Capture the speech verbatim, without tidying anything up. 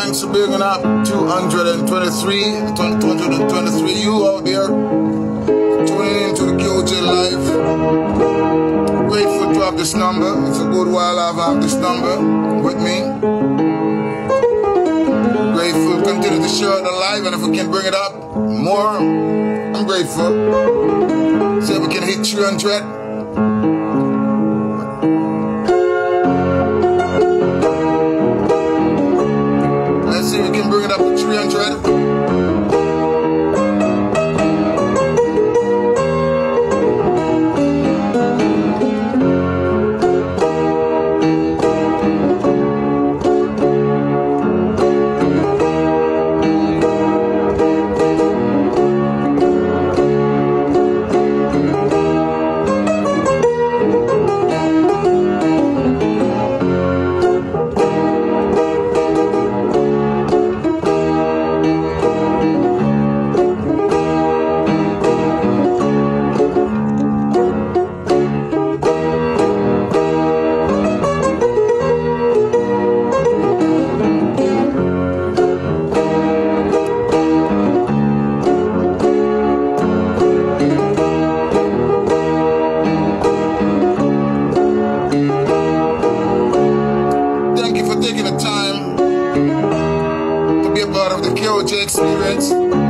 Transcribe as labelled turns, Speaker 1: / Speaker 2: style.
Speaker 1: Thanks for bringing up two hundred twenty-three, two hundred twenty-three you out there tuning into the K O J Live. Grateful to have this number. It's a good while I've had this number with me. Grateful to continue to share it alive, and if we can bring it up more, I'm grateful. See if we can hit three hundred. Let's see if we can bring it up to three hundred. Taking the time to be a part of the K O J experience.